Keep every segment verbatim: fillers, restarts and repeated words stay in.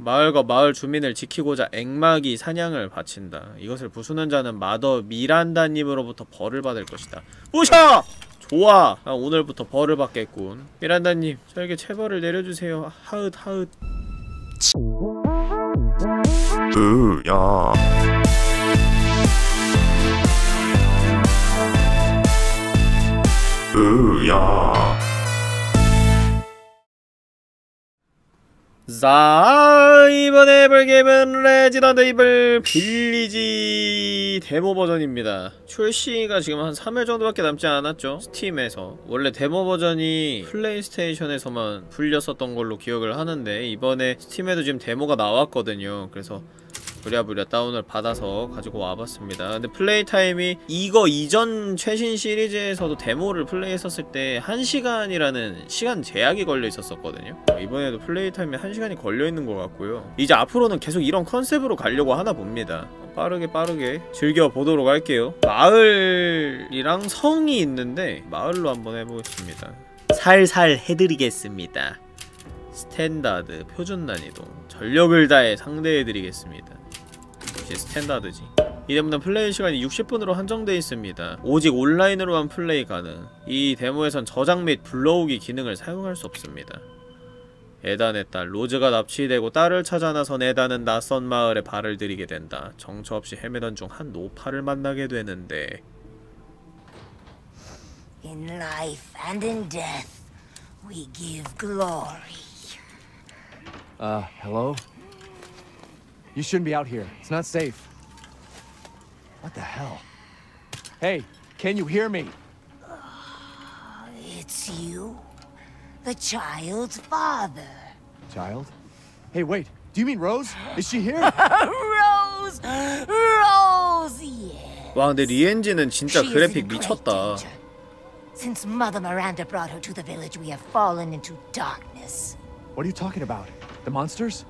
마을과 마을 주민을 지키고자 앵마기 사냥을 바친다. 이것을 부수는 자는 마더 미란다님으로부터 벌을 받을 것이다. 부셔! 좋아! 난 오늘부터 벌을 받겠군. 미란다님, 저에게 체벌을 내려주세요. 하읒 하읒. 으야. 으야. 자, 이번에 해볼 게임은 레지던트 이블 빌리지 데모 버전입니다. 출시가 지금 한 삼 일 정도밖에 남지 않았죠? 스팀에서. 원래 데모 버전이 플레이스테이션에서만 풀렸었던 걸로 기억을 하는데 이번에 스팀에도 지금 데모가 나왔거든요. 그래서 부랴부랴 다운을 받아서 가지고 와봤습니다. 근데 플레이 타임이 이거 이전 최신 시리즈에서도 데모를 플레이했었을 때 한 시간이라는 시간 제약이 걸려 있었었거든요. 이번에도 플레이 타임이 한 시간이 걸려있는 것 같고요. 이제 앞으로는 계속 이런 컨셉으로 가려고 하나 봅니다. 빠르게 빠르게 즐겨보도록 할게요. 마을이랑 성이 있는데 마을로 한번 해보겠습니다. 살살 해드리겠습니다. 스탠다드, 표준 난이도, 전력을 다해 상대해드리겠습니다. 이제 스탠다드지. 이 데모는 플레이 시간이 육십 분으로 한정되어 있습니다. 오직 온라인으로만 플레이 가능. 이 데모에선 저장 및 불러오기 기능을 사용할 수 없습니다. 에단의 딸 로즈가 납치되고 딸을 찾아 나선 에단은 낯선 마을에 발을 들이게 된다. 정처 없이 헤매던 중 한 노파를 만나게 되는데 In life and in death, we give glory. Uh, hello? You shouldn't be out here. It's not safe. What the hell? Hey, can you hear me? It's you, the child's father. Child? Hey, wait. Do you mean Rose? Is she here? Rose! Rose, yes. 와, 근데 리엔지는 진짜 She is 그래픽 in great 미쳤다. danger. Since Mother Miranda brought her to the village, we have fallen into darkness. What are you talking about? The monsters?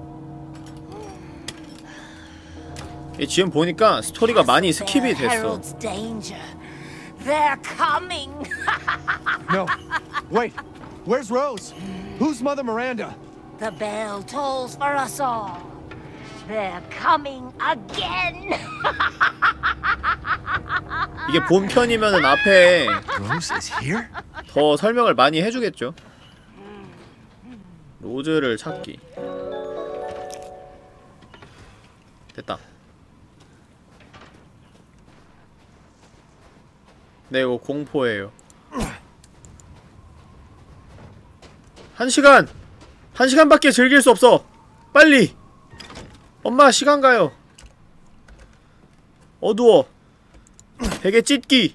이 지금 보니까 스토리가 많이 스킵이 됐어. Herald's danger. They're coming. No. Wait. Where's Rose? Who's Mother Miranda? The bell tolls for us all. They're coming again. 이게 본편이면은 앞에 Rose is here? 더 설명을 많이 해주겠죠. 로즈를 찾기. 됐다. 네, 이거 공포예요. 한 시간! 한 시간밖에 즐길 수 없어! 빨리! 엄마, 시간 가요! 어두워! 베개 찢기!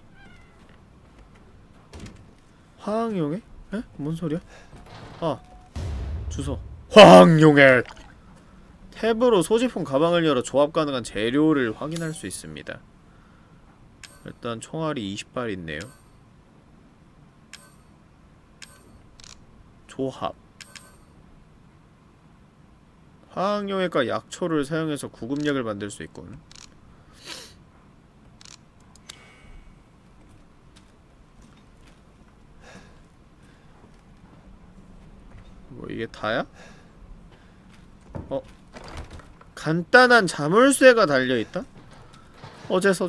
화학용액? 에? 뭔 소리야? 아, 주소. 화학용액! 탭으로 소지품 가방을 열어 조합 가능한 재료를 확인할 수 있습니다. 일단 총알이 이십 발 있네요. 조합. 화학용액과 약초를 사용해서 구급약을 만들 수 있군. 뭐 이게 다야? 어? 간단한 자물쇠가 달려있다? 어째서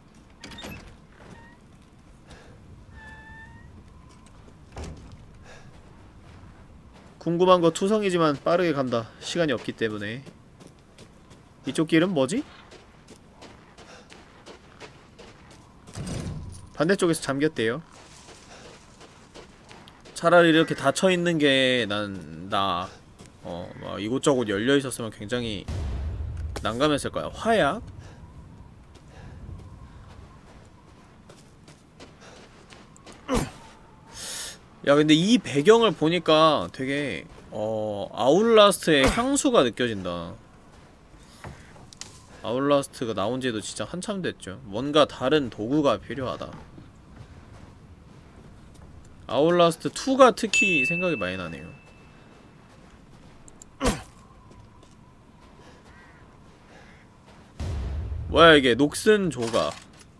궁금한 거 투성이지만 빠르게 간다. 시간이 없기 때문에. 이쪽 길은 뭐지? 반대쪽에서 잠겼대요. 차라리 이렇게 닫혀있는 게 난, 나, 어, 막 이곳저곳 열려있었으면 굉장히 난감했을 거야. 화약? 야, 근데 이 배경을 보니까 되게 어... 아울라스트의 향수가 느껴진다. 아울라스트가 나온지도 진짜 한참 됐죠. 뭔가 다른 도구가 필요하다. 아울라스트 투가 특히 생각이 많이 나네요. 뭐야 이게. 녹슨 조각.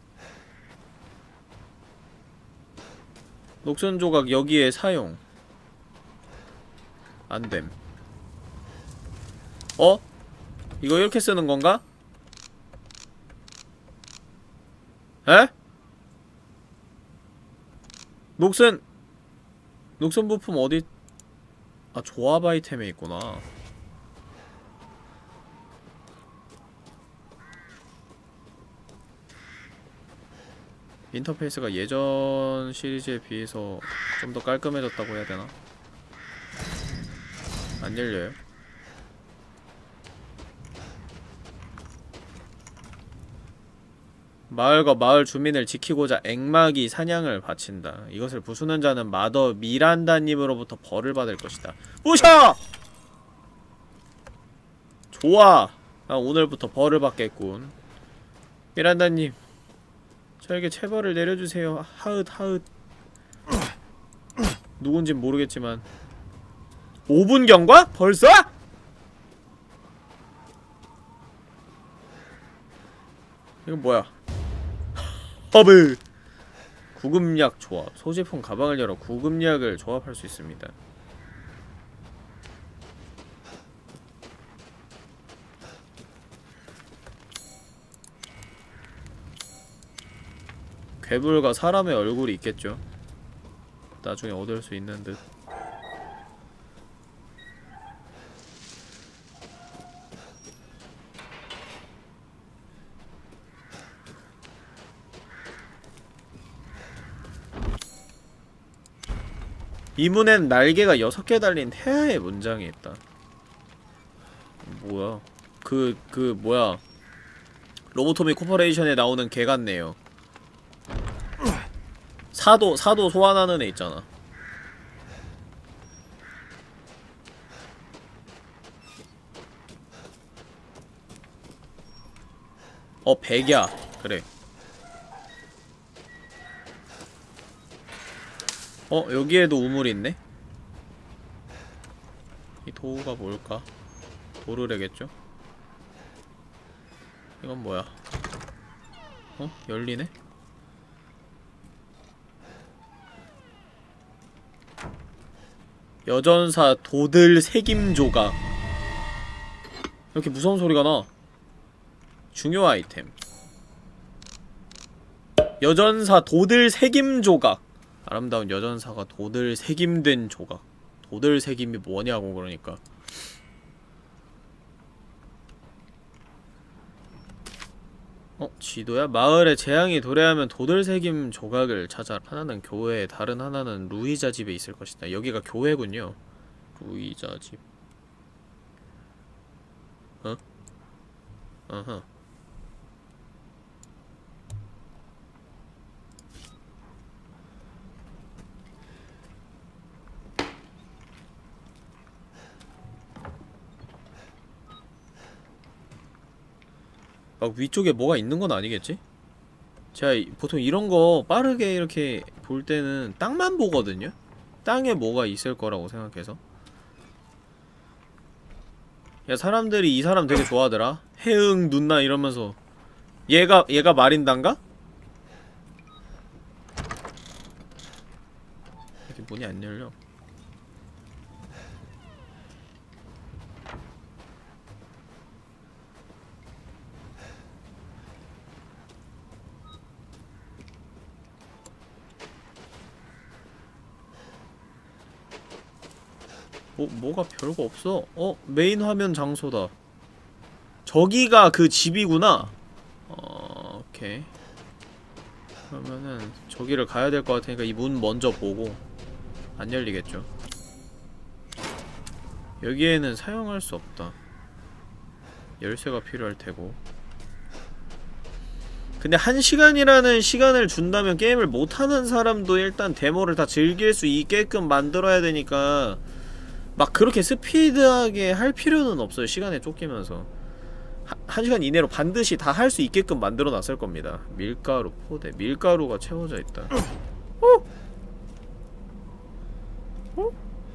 녹슨 조각 여기에 사용 안됨. 어? 이거 이렇게 쓰는 건가? 에? 녹슨 녹슨 부품 어디? 아, 조합 아이템에 있구나. 인터페이스가 예전 시리즈에 비해서 좀 더 깔끔해졌다고 해야 되나? 안 열려요. 마을과 마을 주민을 지키고자 앵마기 사냥을 바친다. 이것을 부수는 자는 마더 미란다님으로부터 벌을 받을 것이다. 부셔! 좋아! 나 오늘부터 벌을 받겠군. 미란다님, 저에게 체벌을 내려주세요. 하읒 하읒. 누군진 모르겠지만 오 분 경과? 벌써? 이건 뭐야? 허브! 구급약 조합. 소지품 가방을 열어 구급약을 조합할 수 있습니다. 괴물과 사람의 얼굴이 있겠죠. 나중에 얻을 수 있는 듯. 이 문엔 날개가 여섯 개 달린 태아의 문장이 있다. 뭐야? 그, 그, 뭐야. 로보토미 코퍼레이션에 나오는 개 같네요. 사도, 사도 소환하는 애 있잖아. 어, 백야. 그래. 어? 여기에도 우물이 있네? 이 도구가 뭘까? 도르래겠죠? 이건 뭐야? 어? 열리네? 여전사 도들 색임조각. 이렇게 무서운 소리가 나. 중요 아이템. 여전사 도들 색임조각. 아름다운 여전사가 도들 색임된 조각. 도들 색임이 뭐냐고. 그러니까 어? 지도야? 마을에 재앙이 도래하면 도들 색임 조각을 찾아. 하나는 교회에, 다른 하나는 루이자 집에 있을 것이다. 여기가 교회군요. 루이자 집. 어? 어허. 막 위쪽에 뭐가 있는 건 아니겠지? 제가 이, 보통 이런 거 빠르게 이렇게 볼 때는 땅만 보거든요? 땅에 뭐가 있을 거라고 생각해서. 야, 사람들이 이 사람 되게 좋아하더라. 해응 눈나 이러면서. 얘가 얘가 마린단가? 이렇게 문이 안 열려. 뭐, 뭐가 별거 없어. 어? 메인 화면 장소다. 저기가 그 집이구나. 어... 오케이. 그러면은 저기를 가야 될 것 같으니까 이 문 먼저 보고. 안 열리겠죠. 여기에는 사용할 수 없다. 열쇠가 필요할 테고. 근데 한 시간이라는 시간을 준다면 게임을 못하는 사람도 일단 데모를 다 즐길 수 있게끔 만들어야 되니까 막 그렇게 스피드하게 할 필요는 없어요. 시간에 쫓기면서 하, 한 시간 이내로 반드시 다 할 수 있게끔 만들어 놨을 겁니다. 밀가루 포대. 밀가루가 채워져 있다. 어? 어?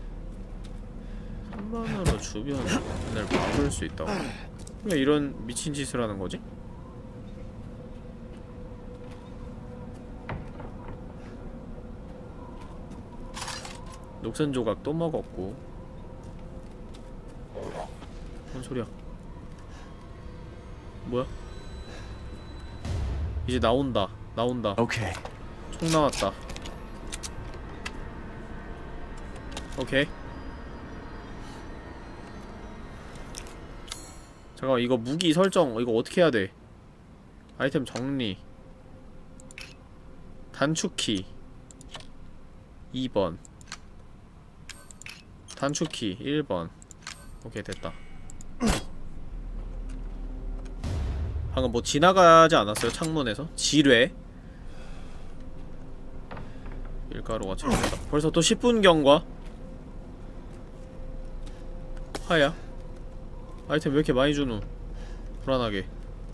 삼만으로 주변을 막을 수 있다고. 왜 이런 미친 짓을 하는 거지? 녹슨 조각 또 먹었고. 뭔 소리야? 뭐야? 이제 나온다. 나온다. Okay. 총 나왔다. 오케이. 잠깐만, 이거 무기 설정 이거 어떻게 해야 돼? 아이템 정리. 단축키 이 번, 단축키 일 번. 오케이, 됐다. 방금 뭐 지나가지 않았어요? 창문에서? 지뢰? 밀가루가 채워졌다. 벌써 또 십 분 경과? 하야? 아이템 왜 이렇게 많이 주노? 불안하게.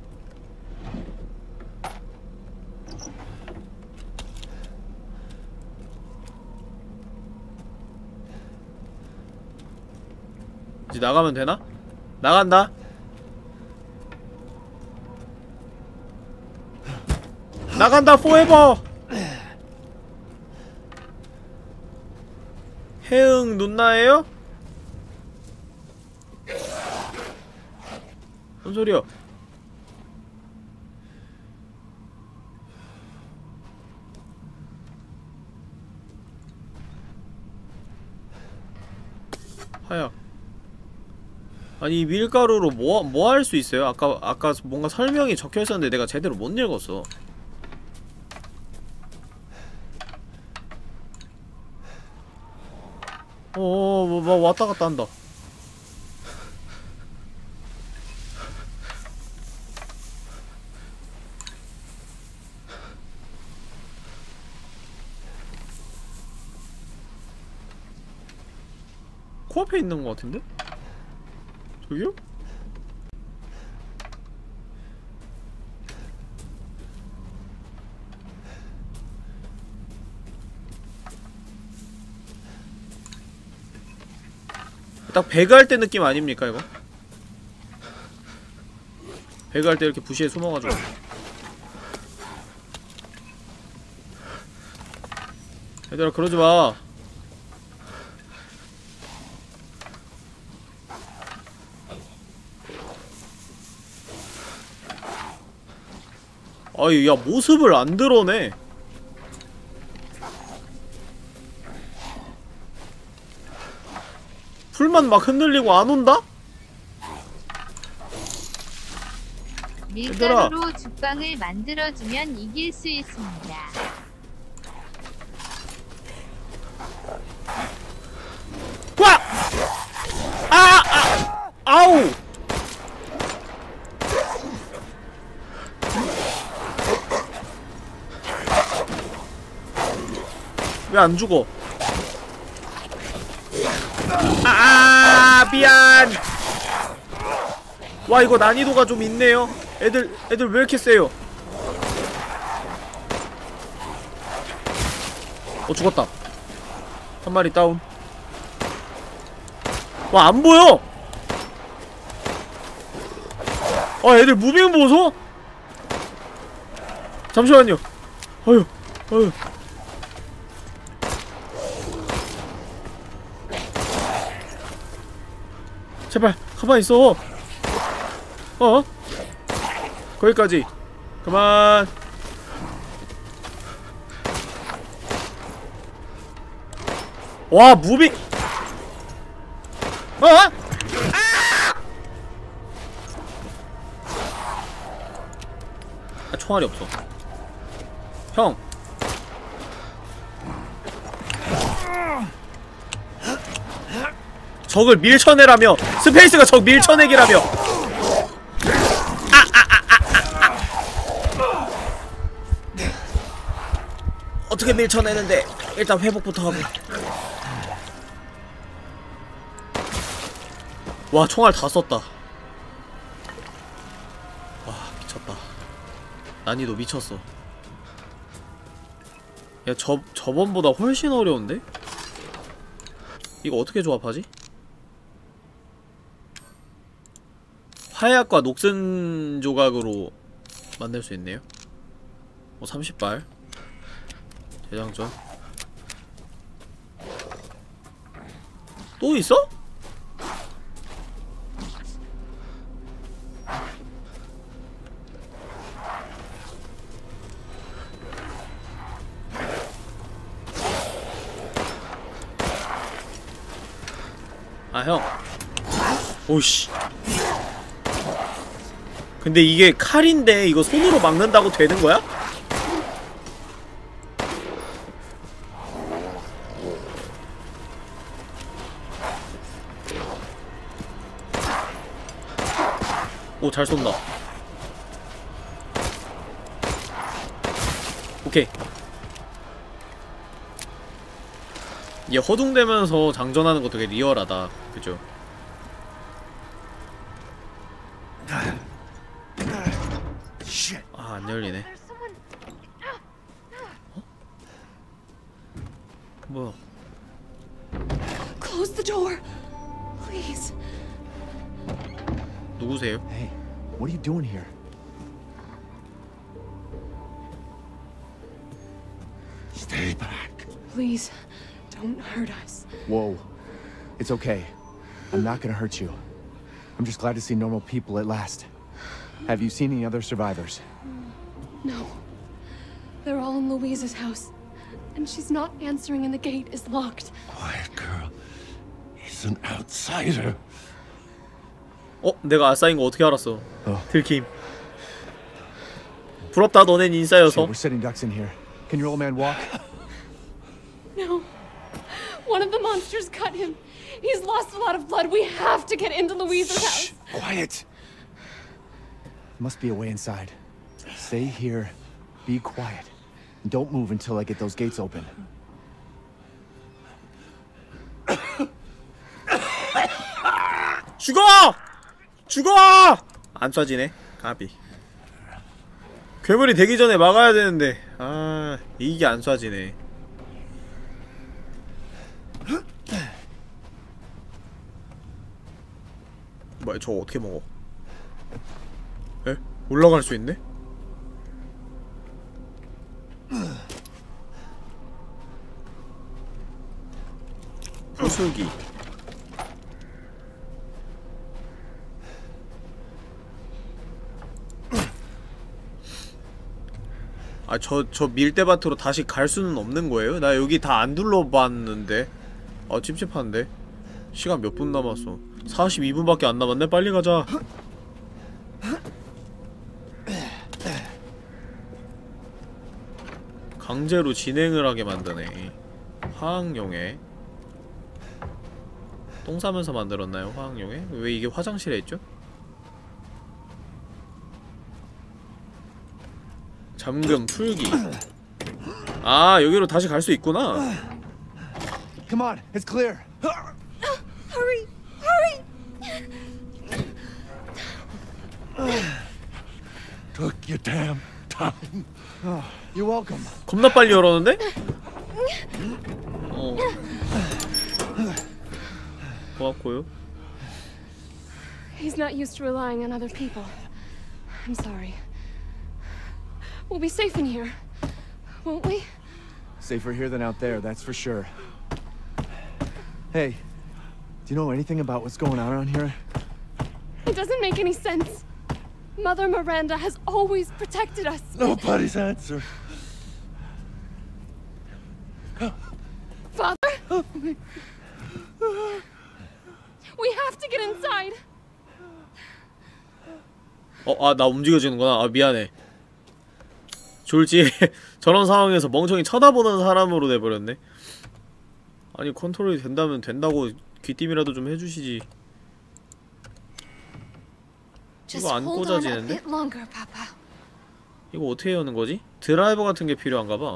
이제 나가면 되나? 나간다! 나간다 포에버! 해응 눈나예요? 뭔 소리야? 하야. 아니 이 밀가루로 뭐, 뭐 할 수 있어요? 아까, 아까 뭔가 설명이 적혀있었는데 내가 제대로 못 읽었어. 어어 뭐, 뭐 왔다갔다 한다. 코앞에 있는 것 같은데? 저기요? 딱 배그 할 때 느낌 아닙니까 이거? 배그 할 때 이렇게 부시에 숨어가지고. 얘들아 그러지마. 아이 야 모습을 안 드러내. 풀만 막 흔들리고 안 온다? 밀가루로 죽방을 만들어주면 이길 수 있습니다. 와! 아! 아! 아우! 왜 안 죽어? 아, 미안. 와, 이거 난이도가 좀 있네요. 애들, 애들 왜 이렇게 세요? 어, 죽었다. 한 마리 다운. 와, 안 보여! 아, 애들 무빙 보소? 잠시만요. 어휴, 어휴. 제발 가만히 있어. 어? 거기까지. 그만. 와 무빙. 어? 아! 아 총알이 없어. 형. 적을 밀쳐내라며. 스페이스가 적 밀쳐내기라며. 아, 아, 아, 아, 아, 아. 어떻게 밀쳐내는데. 일단 회복부터 하고. 와 총알 다 썼다. 와 미쳤다. 난이도 미쳤어. 야 저, 저번보다 훨씬 어려운데? 이거 어떻게 조합하지? 화약과 녹슨 조각으로 만들 수 있네요. 어, 삼십 발. 대장전. 또 있어? 아 형. 오씨. 근데 이게 칼인데 이거 손으로 막는다고 되는 거야? 오, 잘 쏜다. 오케이. 얘 허둥대면서 장전하는 거 되게 리얼하다. 그죠? 아, 안 열리네. 어? 뭐야? Close the door, please. 누구세요? Hey, what are you doing here? Stay back. Please, don't hurt us. Whoa. It's okay. I'm not gonna hurt you. I'm just glad to see normal people at last. Have you seen any other survivors? No. They're all in Louise's house. And she's not answering and the gate is locked. Quiet girl. He's an outsider. 어? 내가 아싸인 거 어떻게 알았어? 어. 들킴. 부럽다, 너넨 인싸여서. Shit, we're sitting ducks in here. Can your old man walk? No. One of the monsters cut him. He's lost a lot of blood. We have to get into Louise's Shh, house. quiet. Must be a way inside. Stay here. Be quiet. And don't move until I get those gates open. 죽어! 죽어! 안 쏴지네. 가비. 괴물이 되기 전에 막아야 되는데. 아, 이게 안 쏴지네. 뭐야, 저거 어떻게 먹어? 에? 올라갈 수 있네? 부수기. 아, 저, 저 밀대밭으로 다시 갈 수는 없는 거예요? 나 여기 다 안 둘러봤는데. 아, 찝찝한데? 시간 몇 분 남았어? 사십이 분밖에 안 남았네? 빨리 가자. 강제로 진행을 하게 만드네. 화학용해. 똥 싸면서 만들었나요? 화학용해? 왜 이게 화장실에 있죠? 잠금 풀기. 아, 여기로 다시 갈 수 있구나. Come on, it's clear. Hurry! Hurry! Took your damn time. Oh, you're welcome. 겁나 빨리 열었는데? 어. 고맙고요. He's not used to relying on other people. I'm sorry. We'll be safe in here, won't we? Safer here than out there, that's for sure. Hey, do you know anything about what's going on around here? It doesn't make any sense. Mother Miranda has always protected us. Nobody's answer. Father? We have to get inside. 어, 아, 나 움직여지는구나. 아, 미안해. 졸지. 저런 상황에서 멍청이 쳐다보는 사람으로 돼버렸네. 아니, 컨트롤이 된다면 된다고 귀띔이라도 좀 해주시지. 이거 안 꽂아지는데? 이거 어떻게 여는 거지? 드라이버 같은 게 필요한가 봐.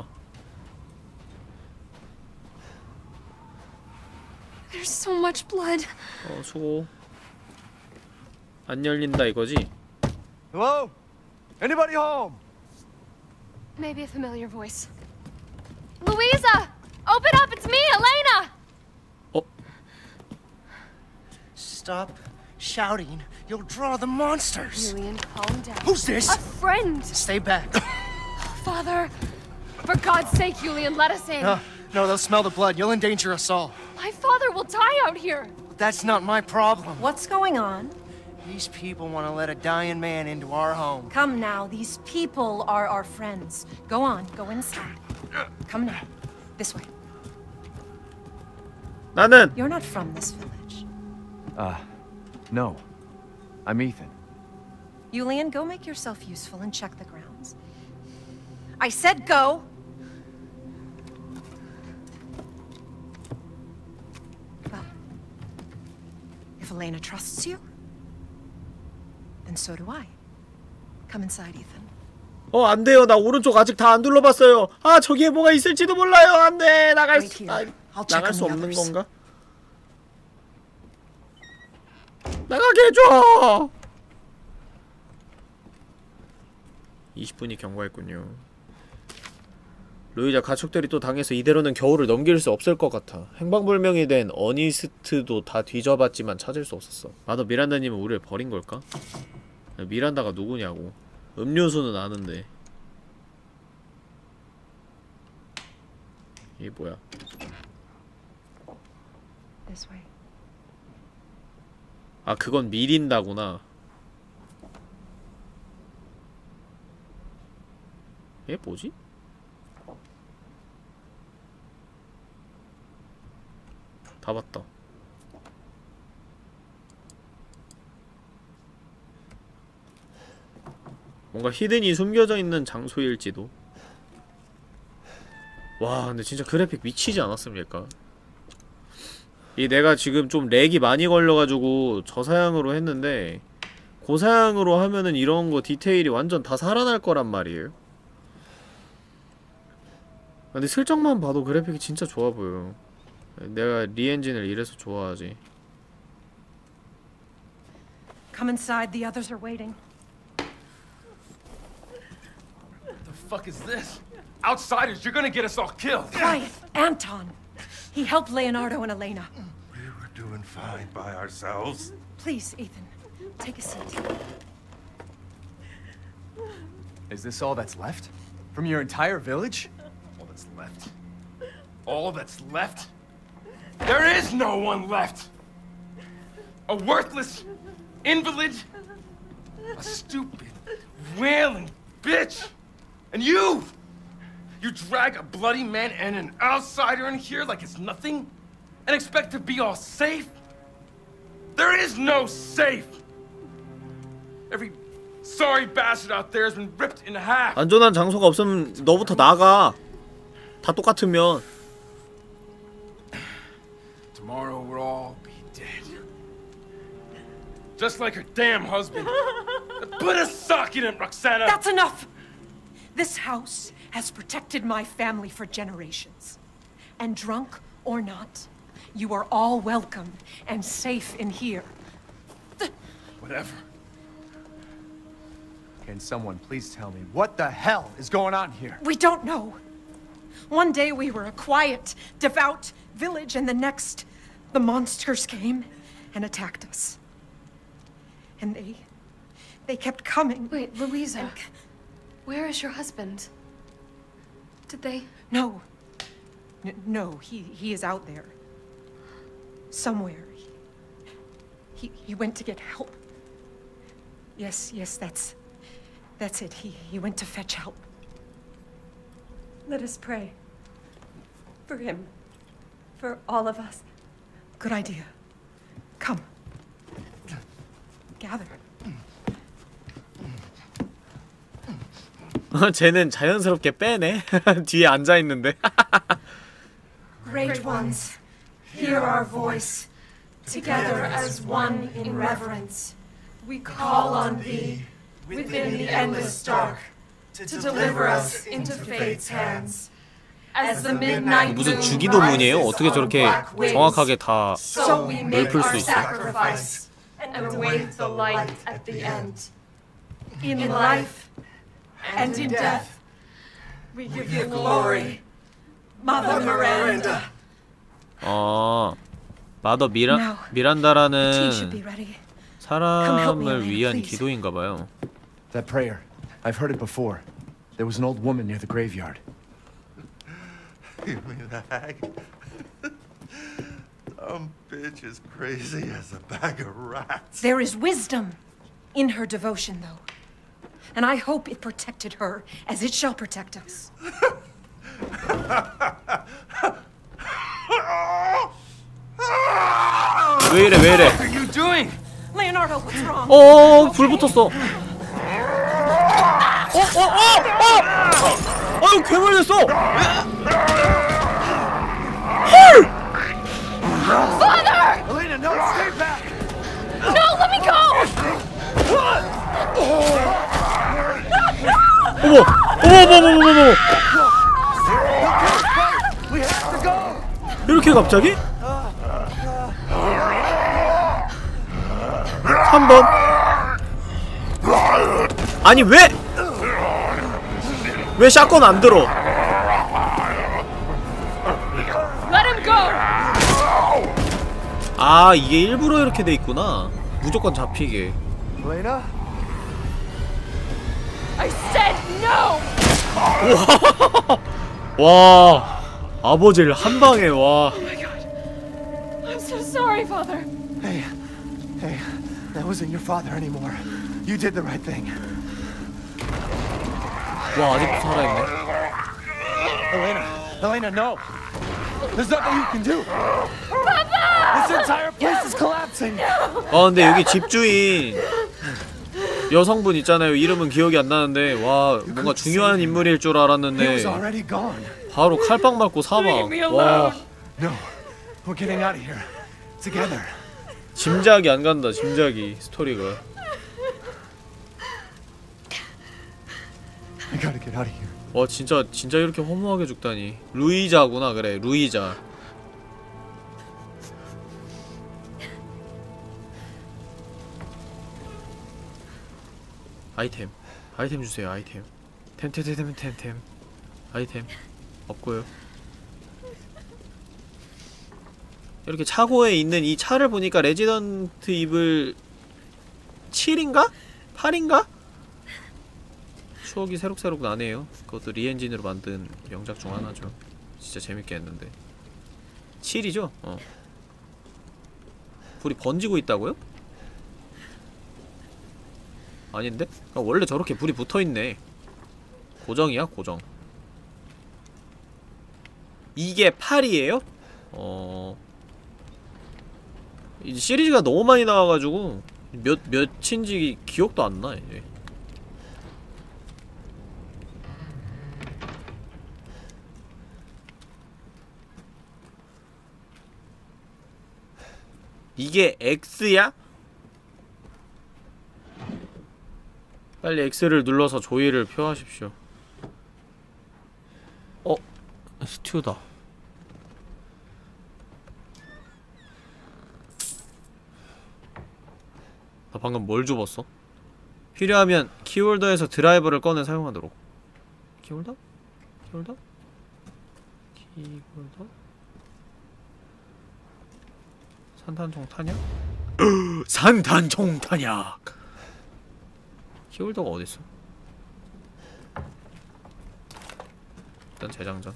There's so much blood. 어, 수고. 안 열린다 이거지? Hello? Anybody home? Maybe a familiar voice. Louisa! Open up! It's me, Elena! 어? Stop shouting. You'll draw the monsters. Julian, calm down. Who's this? A friend! Stay back. Father! For God's sake, Julian, let us in! No, no, they'll smell the blood. You'll endanger us all. My father will die out here! That's not my problem. What's going on? These people want to let a dying man into our home. Come now, these people are our friends. Go on, go inside. Come now. This way. 나는 You're not from this village. Uh, no. I'm Ethan. Yulian, go make yourself useful and check the grounds. I said go! Well, if Elena trusts you, then so do I. Come inside, Ethan. 어, 안 돼요. 나 오른쪽 아직 다 안 둘러봤어요. 아, 저기에 뭐가 있을지도 몰라요. 안 돼. 나갈 수, 아, 나갈 수 없는 건가? 나가게 해줘! 이십 분이 경과했군요. 루이자 가축들이 또 당해서 이대로는 겨울을 넘길 수 없을 것 같아. 행방불명이 된 어니스트도 다 뒤져봤지만 찾을 수 없었어. 아, 너 미란다님은 우리를 버린 걸까? 미란다가 누구냐고. 음료수는 아는데. 이게 뭐야? This way. 아, 그건 미린다구나. 얘 뭐지? 다 봤다. 뭔가 히든이 숨겨져 있는 장소일지도. 와, 근데 진짜 그래픽 미치지 않았습니까? 이 내가 지금 좀 렉이 많이 걸려가지고 저사양으로 했는데 고사양으로 하면은 이런 거 디테일이 완전 다 살아날 거란 말이에요. 근데 슬쩍만 봐도 그래픽이 진짜 좋아 보여요. 내가 리엔진을 이래서 좋아하지. Come inside, the others are waiting. What the fuck is this? Outsiders, you're gonna get us all killed. Quiet, Anton. He helped Leonardo and Elena. We were doing fine by ourselves. Please, Ethan, take a seat. Is this all that's left? From your entire village? All that's left? All that's left? There is no one left! A worthless invalid, a stupid, wailing bitch! And you! You drag a bloody man and an outsider in here like it's nothing? And expect to be all safe? There is no safe! Every sorry bastard out there has been ripped in half! 안전한 장소가 없으면 너부터 나가. 다 똑같으면. Tomorrow we'll all be dead. Just like her damn husband. Put a sock in him, Roxana! That's enough! This house has protected my family for generations. And drunk or not, you are all welcome and safe in here. Whatever. Can someone please tell me what the hell is going on here? We don't know. One day we were a quiet, devout village, and the next, the monsters came and attacked us. And they... they kept coming. Wait, Louisa. And... Where is your husband? Did they... No. N no, he, he is out there. Somewhere. He, he, he went to get help. Yes, yes, that's... that's it. He, he went to fetch help. Let us pray. For him. For all of us. Good idea. Come. Gather. 쟤는 자연스럽게 빼네. 뒤에 앉아있는데. Great ones, hear our voice. Together as one in reverence, we call on thee within the endless dark to deliver us into fate's hands. As the midnight 무슨 주기도문이에요? 어떻게 저렇게 정확하게 다 읊을 수 있어? And await the light at the end. In life and in death, we give you glory, Mother Miranda. 아, 마더 미라 미란다라는 사람을 위한 기도인가봐요. That prayer, I've heard it before. There was an old woman near the graveyard. You mean the hag? Dumb bitch is crazy as a bag of rats. There is wisdom in her devotion, though. And I hope it protected her as it shall protect us. 왜 이래 왜 이래? What are you doing? Leonardo, what's wrong? 어어어 불 붙었어. 어어어어! 아유 괴물 됐어. 헐! Father! Elena, no, stay back! No, let me go! 어머! 어머 어머 어머 어머! We have to go! 이렇게 갑자기? 삼 번. 아니 왜? 왜 샷건 안 들어? Let him go! 아 이게 일부러 이렇게 돼 있구나. 무조건 잡히게. Elena? I said no! 와 아버지를 한 방에 와. Oh my god. I'm so sorry, Father. Hey, hey, that wasn't your father anymore. You did the right thing. 와 아직도 살아있네. Elena, Elena, no. There's nothing you can do. Papa! This entire place is collapsing. 아 근데 여기 집주인 여성분 있잖아요. 이름은 기억이 안 나는데 와 뭔가 중요한 인물일 줄 He 알았는데 was already gone. 바로 칼빵 맞고 사망. 와 No, we're getting out of here together. 짐작이 안 간다. 짐작이 스토리가. I gotta get out of here. 와 진짜 진짜 이렇게 허무하게 죽다니. 루이자구나. 그래 루이자. 아이템 아이템 주세요. 아이템 템템템템템템 아이템 없고요. 이렇게 차고에 있는 이 차를 보니까 레지던트 이블 칠인가? 팔인가? 추억이 새록새록 나네요. 그것도 리엔진으로 만든 명작 중 하나죠. 진짜 재밌게 했는데. 칠이죠? 어. 불이 번지고 있다고요? 아닌데? 아, 원래 저렇게 불이 붙어있네. 고정이야 고정. 이게 팔이에요? 어... 이제 시리즈가 너무 많이 나와가지고 몇, 몇인지 기억도 안 나, 이제. 이게 X야? 빨리 X를 눌러서 조이를 표하십시오. 어? 스튜다. 나 방금 뭘 줍었어? 필요하면 키홀더에서 드라이버를 꺼내 사용하도록. 키홀더? 키홀더? 키홀더? 산탄총 탄약? 산탄총 탄약! 키홀더가 어딨어? 일단 재장전.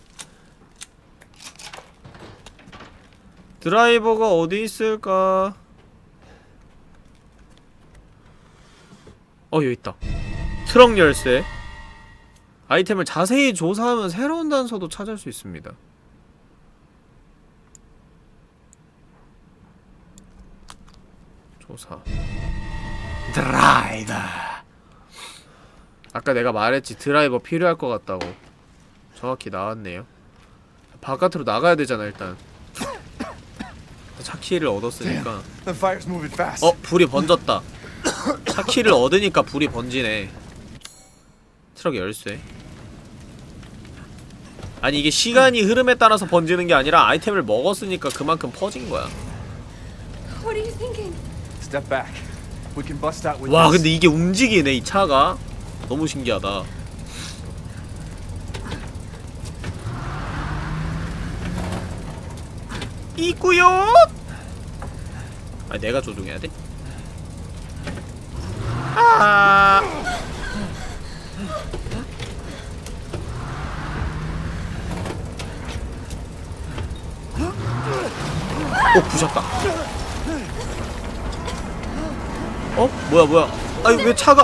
드라이버가 어디 있을까? 어 여기 있다. 트럭 열쇠. 아이템을 자세히 조사하면 새로운 단서도 찾을 수 있습니다. 조사. 드라이버. 아까 내가 말했지 드라이버 필요할 것 같다고. 정확히 나왔네요. 바깥으로 나가야 되잖아 일단. 차키를 얻었으니까. 어? 불이 번졌다. 차키를 얻으니까 불이 번지네. 트럭 열쇠. 아니 이게 시간이 흐름에 따라서 번지는 게 아니라 아이템을 먹었으니까 그만큼 퍼진 거야. What are you thinking? Step back. We can bust out with 와 this. 근데 이게 움직이네 이 차가. 너무 신기하다. 있구요. 아 내가 조종해야 돼? 아. 어 부셨다. 어 뭐야 뭐야? 아니 왜 차가?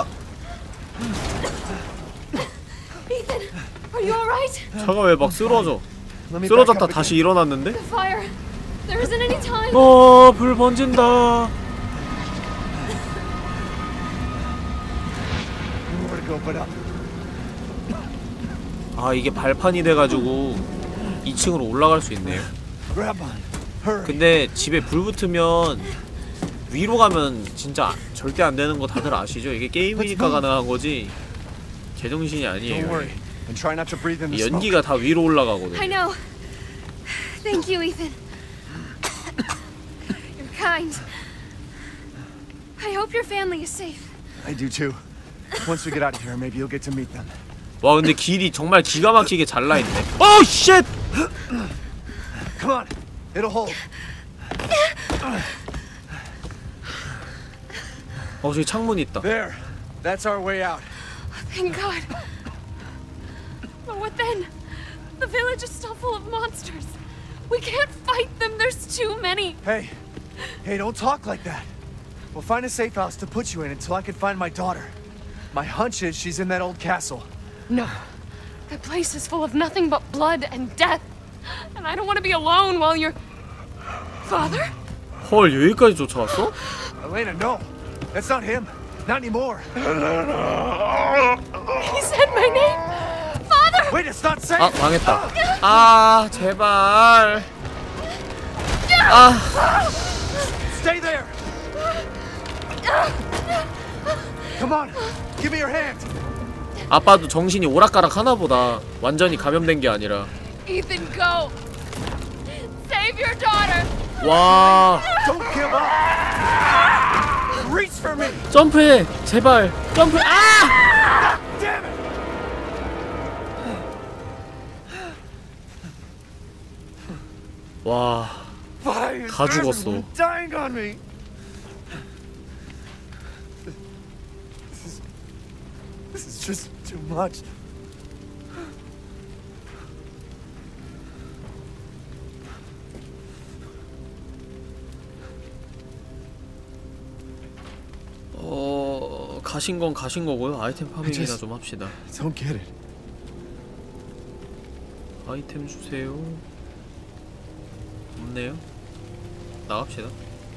Ethan, are you alright? 차가 왜 막 쓰러져? 쓰러졌다 다시 일어났는데? The fire. There isn't any time. 어, 불 번진다. Where to go but up? 아, 이게 발판이 돼가지고 이 층으로 올라갈 수 있네요. Grab on. Hurry. 근데 집에 불 붙으면 위로 가면 진짜 절대 안 되는 거 다들 아시죠? 이게 게임이니까 가능한 거지 제정신이 Don't 아니에요. worry. And try not to breathe in the 이 smoke. 연기가 다 위로 올라가거든. I know. Thank you, Ethan. You're kind. I hope your family is safe. I do too. Once we get out of here, maybe you'll get to meet them. 와, 근데 길이 정말 기가 막히게 잘 나있네. 오, 쉣! Come on. It'll hold. 어, 저기 창문이 있다. There. That's our way out. Thank God. But what then? The village is still full of monsters. We can't fight them. There's too many. Hey. Hey, don't talk like that. We'll find a safe house to put you in until I can find my daughter. My hunch is she's in that old castle. No. That place is full of nothing but blood and death. And I don't want to be alone while you're... Father? 헐, 여기까지 쫓아왔어? Elena, no. That's not him. Not anymore. He said my name. Father! Wait, it's not safe. 아, 망했다. 아, 제발. 아. Stay there. Come on. Give me your hand. 아빠도 정신이 오락가락 하나보다. 완전히 감염된 게 아니라. Ethan, go. Save your daughter. 와. Don't give up. Reach for me. 점프해. 제발. 점프. 아! Damn it. 와. 다 죽었어. Dying on me. This is This is just too much. 어... 가신 건 가신 거고요. 아이템 파밍이나 just- 좀 합시다. Don't get it. 아이템 주세요. 없네요. 나갑시다.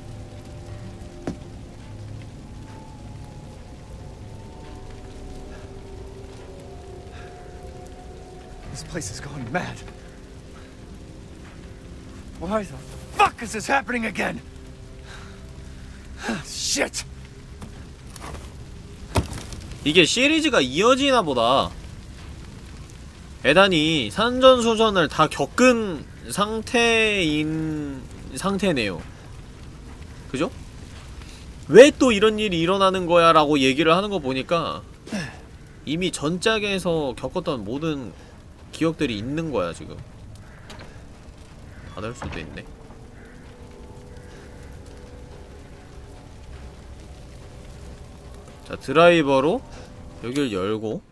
This place is going mad. Why the fuck is this happening again? Shit. 이게 시리즈가 이어지나 보다. 에단이 산전수전을 다 겪은 상태인 상태네요. 그죠? 왜 또 이런 일이 일어나는 거야 라고 얘기를 하는 거 보니까 이미 전작에서 겪었던 모든 기억들이 있는 거야 지금. 받을 수도 있네. 자, 드라이버로 여길 열고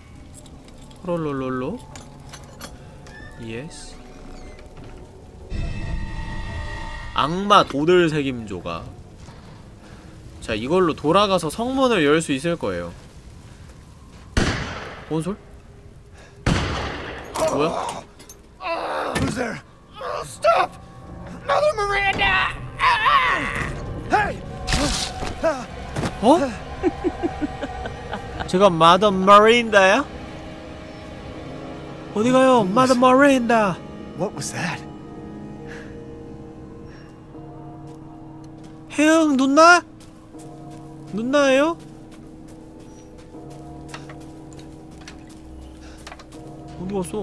롤롤롤로 예스. 악마 도들 색임조가. 자, 이걸로 돌아가서 성문을 열 수 있을 거예요. 뭔 소리? 뭐야? Who's there? Stop! Mother Miranda! Hey! 어? 제가 마더 마린다야? 어디 가요? 마더 마린다. What was that? 혜영 누나? 누나예요? 어디 갔어?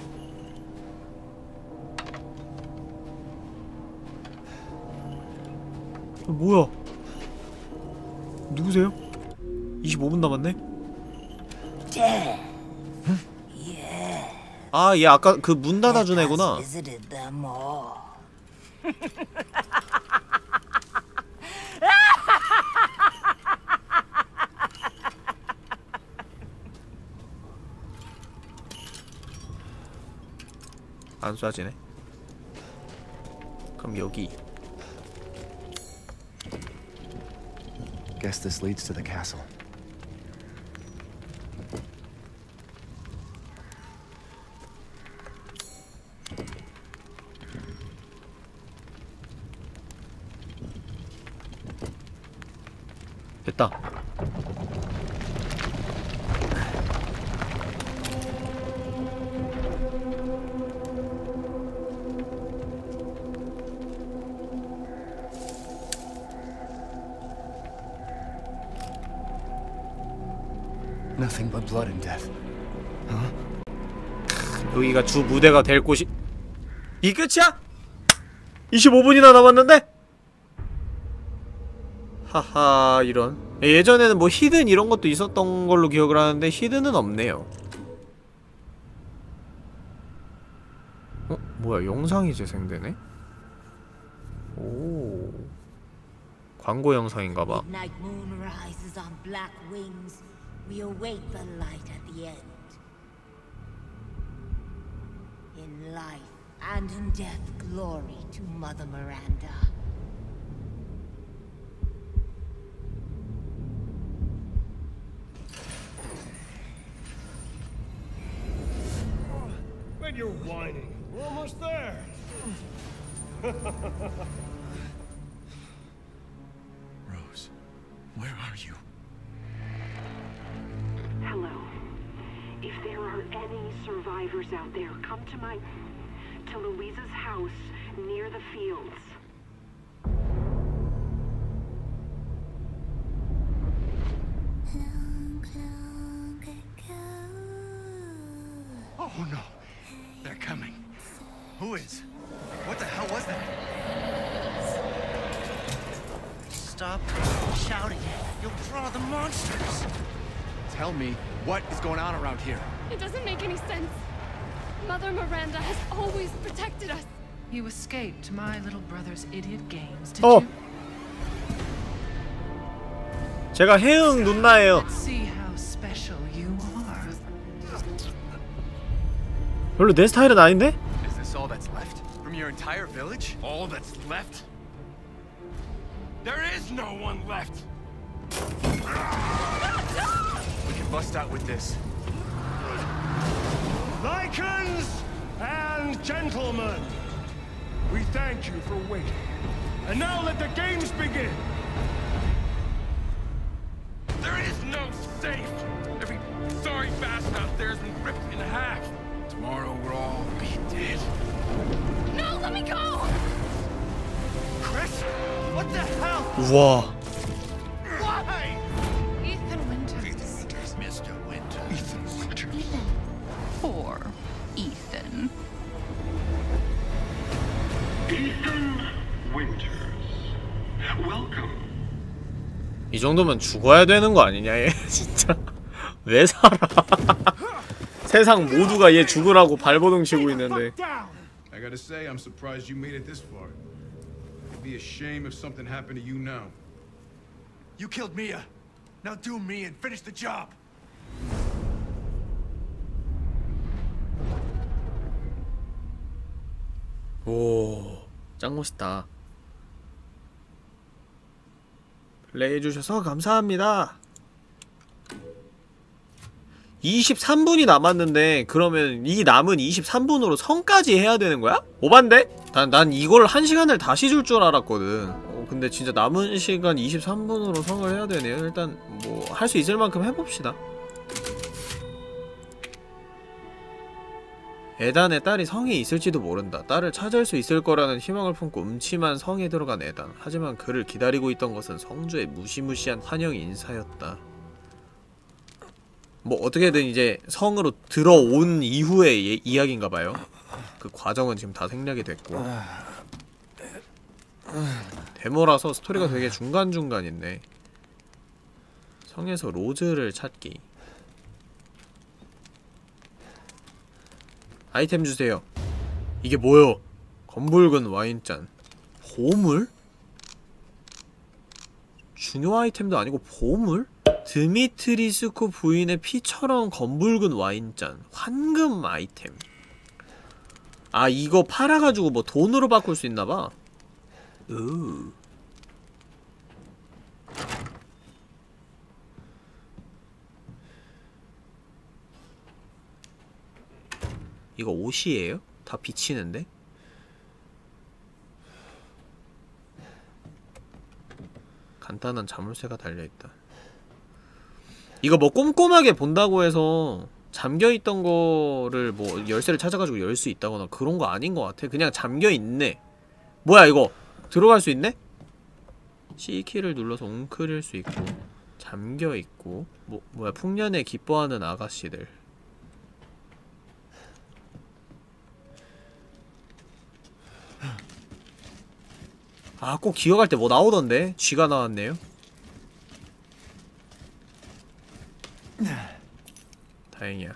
어, 뭐야? 누구세요? 이십오 분 남았네? 아, 얘 아까 그 문 닫아준 애구나. Visited them all. 안 쏴지네. 그럼 여기. Guess this leads to the castle. 됐다. Nothing but blood and death. Huh? 여기가 주 무대가 될 곳이 이 끝이야? 이십오 분이나 남았는데? 하하 이런. 예전에는 뭐 히든 이런 것도 있었던 걸로 기억을 하는데 히든은 없네요. 어? 뭐야 영상이 재생되네? 오 광고 영상인가봐. Midnight moon rises on black wings. We await the light at the end. In life and in death, glory to Mother Miranda. When you're whining, we're almost there. Rose, where are you? Hello. If there are any survivors out there, come to my... to Louisa's house near the fields. Oh no! They're coming. Who is? What the hell was that? Stop shouting. You'll draw the monsters. Tell me, what is going on around here? It doesn't make any sense. Mother Miranda has always protected us. You escaped my little brother's idiot games, did 어. you? 제가 혜응 누나예요. Let's see how special you are. 별로 내 스타일은 아닌데? Is this all that's left from your entire village? All that's left? There is no one left! We can bust out with this. Lycans and gentlemen, we thank you for waiting. And now let the games begin! There is no safe! Every sorry bastard out there has been ripped in half. Tomorrow we'll all be dead. No, let me go! Chris? What the hell? 우와. Why? Ethan Winters. Ethan Winters. Mister Winters. Ethan Winters. Ethan. Poor Ethan. Ethan Winters. Welcome. 이 정도면 죽어야 되는 거 아니냐 얘 진짜. 왜 살아? 세상 모두가 얘 죽으라고 발버둥 치고 있는데. I gotta say, I'm surprised you made it this far. It'd be a shame if something happened to you now. You killed Mia. Now do me and finish the job. 오, 짱 멋있다. 플레이해주셔서 감사합니다. 이십삼 분이 남았는데 그러면 이 남은 이십삼 분으로 성까지 해야 되는 거야? 오반데? 난, 난 이걸 한 시간을 다시 줄 줄 알았거든. 어, 근데 진짜 남은 시간 이십삼 분으로 성을 해야 되네요. 일단 뭐 할 수 있을 만큼 해봅시다. 에단의 딸이 성에 있을지도 모른다. 딸을 찾을 수 있을 거라는 희망을 품고 음침한 성에 들어간 에단. 하지만 그를 기다리고 있던 것은 성주의 무시무시한 환영 인사였다. 뭐 어떻게든 이제 성으로 들어온 이후의 예, 이야기인가봐요. 그 과정은 지금 다 생략이 됐고 데모라서 스토리가 되게 중간중간인데 성에서 로즈를 찾기. 아이템 주세요. 이게 뭐요? 검붉은 와인잔. 보물? 중요 아이템도 아니고 보물? 드미트리스코 부인의 피처럼 검붉은 와인잔. 황금 아이템. 아 이거 팔아가지고 뭐 돈으로 바꿀 수 있나봐. 으. 이거 옷이에요? 다 비치는데? 간단한 자물쇠가 달려있다. 이거 뭐 꼼꼼하게 본다고 해서 잠겨있던 거를 뭐 열쇠를 찾아가지고 열 수 있다거나 그런 거 아닌 것 같아. 그냥 잠겨있네. 뭐야 이거 들어갈 수 있네? C키를 눌러서 웅크릴 수 있고 잠겨있고 뭐, 뭐야 풍년에 기뻐하는 아가씨들. 아 꼭 기어갈 때 뭐 나오던데? 쥐가 나왔네요. 다행이야.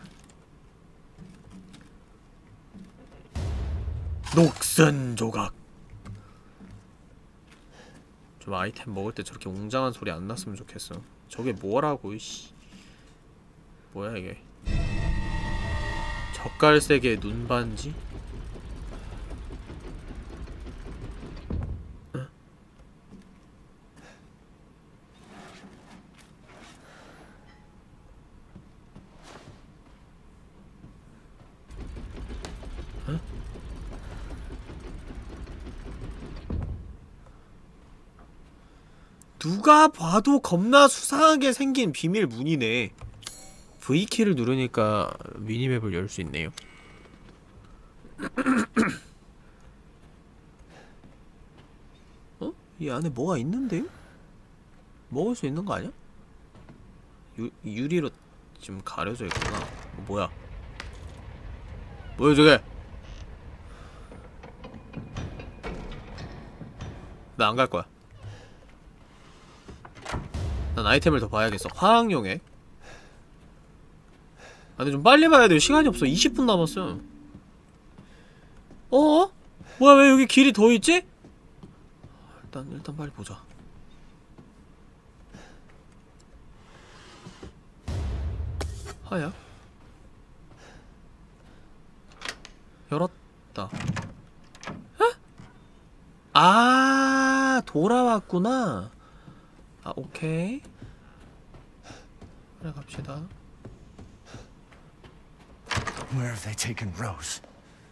녹슨 조각. 좀 아이템 먹을 때 저렇게 웅장한 소리 안 났으면 좋겠어. 저게 뭐라고 이씨. 뭐야 이게. 젓갈색의 눈반지? 누가 봐도 겁나 수상하게 생긴 비밀 문이네. V키를 누르니까 미니맵을 열 수 있네요. 어? 이 안에 뭐가 있는데요? 먹을 수 있는 거 아니야? 유, 유리로 지금 가려져 있구나. 어, 뭐야? 뭐야 저게? 나 안 갈 거야. 난 아이템을 더 봐야겠어. 화학용액. 아 근데 좀 빨리 봐야 돼요. 시간이 없어. 이십 분 남았어. 어? 뭐야 왜 여기 길이 더 있지? 일단 일단 빨리 보자. 하야? 열었다. 어? 아 돌아왔구나. 아, 오케이. 그래, 갑시다. Where have they taken Rose?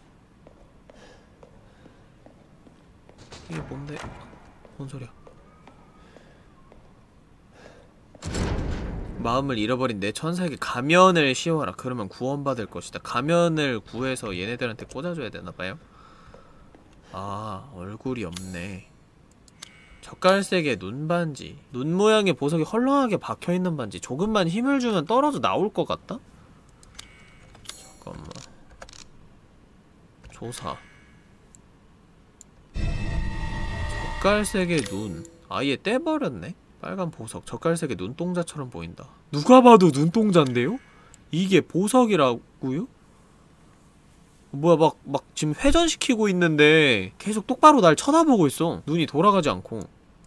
이게 뭔데? 뭔 소리야? 마음을 잃어버린 내 천사에게 가면을 씌워라. 그러면 구원받을 것이다. 가면을 구해서 얘네들한테 꽂아줘야 되나봐요? 아, 얼굴이 없네. 젓갈색의 눈반지. 눈 모양의 보석이 헐렁하게 박혀있는 반지. 조금만 힘을 주면 떨어져 나올 것 같다? 잠깐만. 조사. 젓갈색의 눈. 아예 떼버렸네? 빨간 보석. 젓갈색의 눈동자처럼 보인다. 누가 봐도 눈동자인데요? 이게 보석이라고요? 뭐야 막, 막 지금 회전시키고 있는데 계속 똑바로 날 쳐다보고 있어. 눈이 돌아가지 않고.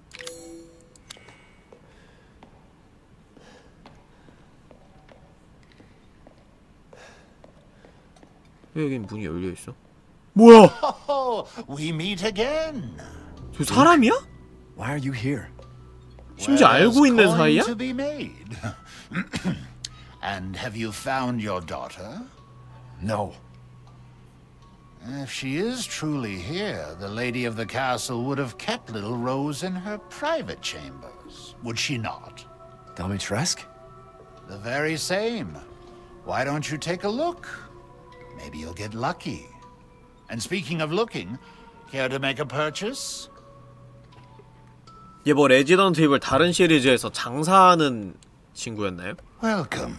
왜 여긴 문이 열려있어? 뭐야! We meet again. 저 사람이야? Why are you here? 심지어 알고 있는 사이야? To be made. And have you found your daughter? No. If she is truly here, the lady of the castle would have kept little Rose in her private chambers, would she not? Dimitrescu? The very same. Why don't you take a look? Maybe you'll get lucky. And speaking of looking, care to make a purchase? 얘 뭐 레지던트 이블 다른 시리즈에서 장사하는 친구였나요? Welcome.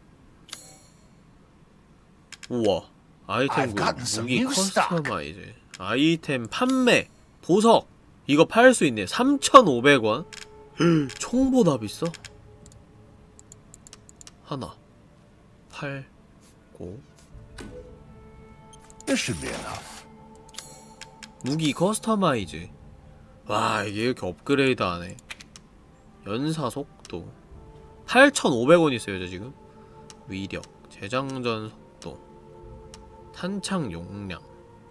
우와. 아이템 구, 무기 커스터마이즈. 아이템 판매. 보석. 이거 팔 수 있네. 삼천오백 원. 총보다 비싸? 하나. 팔고. This should be enough. 무기 커스터마이즈. 와, 이게 이렇게 업그레이드 하네. 연사 속도. 팔천오백 원 있어요, 저 지금. 위력. 재장전 속도. 탄창 용량.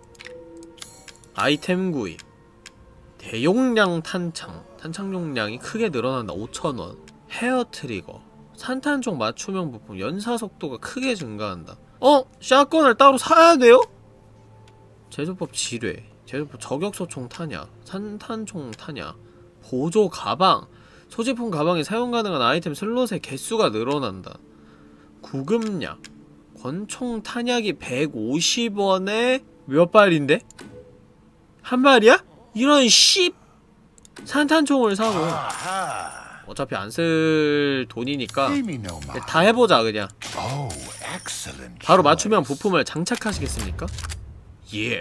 아이템 구입. 대용량 탄창. 탄창 용량이 크게 늘어난다. 오천 원. 헤어 트리거. 산탄총 맞춤형 부품. 연사 속도가 크게 증가한다. 어? 샷건을 따로 사야 돼요? 제조법 지뢰. 제조법 저격소총 탄약. 산탄총 탄약. 보조 가방. 소지품 가방에 사용 가능한 아이템 슬롯의 개수가 늘어난다. 구급약 권총 탄약이 백오십 원에 몇 발인데? 한 발이야? 이런 씨 산탄총을 사고 어차피 안 쓸 돈이니까 다 해보자 그냥. 바로 맞추면 부품을 장착하시겠습니까? 예.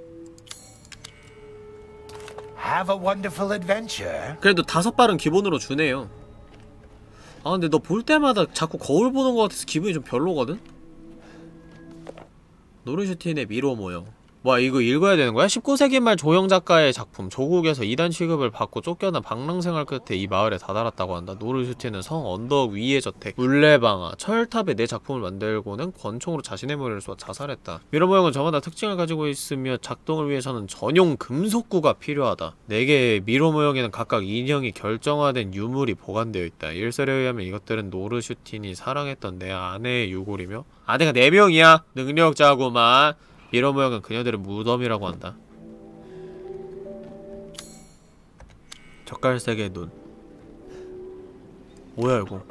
Have a wonderful adventure. 그래도 다섯 발은 기본으로 주네요. 아 근데 너 볼 때마다 자꾸 거울 보는 것 같아서 기분이 좀 별로거든? 노르슈틴의 미로 모형. 와 이거 읽어야 되는 거야? 십구 세기 말 조형 작가의 작품. 조국에서 이단 취급을 받고 쫓겨난 방랑생활 끝에 이 마을에 다다랐다고 한다. 노르슈틴은 성 언덕 위의 저택 물레방아 철탑에 내 작품을 만들고는 권총으로 자신의 머리를 쏘아 자살했다. 미로 모형은 저마다 특징을 가지고 있으며 작동을 위해서는 전용 금속구가 필요하다. 네 개의 미로 모형에는 각각 인형이 결정화된 유물이 보관되어 있다. 일설에 의하면 이것들은 노르슈틴이 사랑했던 내 아내의 유골이며 아내가 네 명이야. 능력자구만. 미러 모형은 그녀들의 무덤이라고 한다. 젓갈색의 눈. 뭐야 이거?